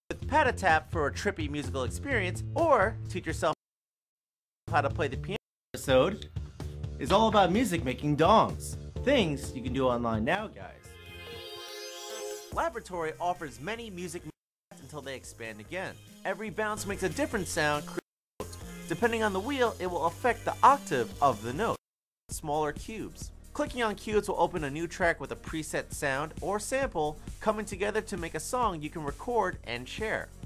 with Pad-a-Tap for a trippy musical experience, or teach yourself how to play the piano. Episode is all about music making dongs. Things you can do online now, guys. Laboratory offers many music until they expand again. Every bounce makes a different sound. Depending on the wheel, it will affect the octave of the note. Smaller cubes. Clicking on cubes will open a new track with a preset sound or sample coming together to make a song you can record and share.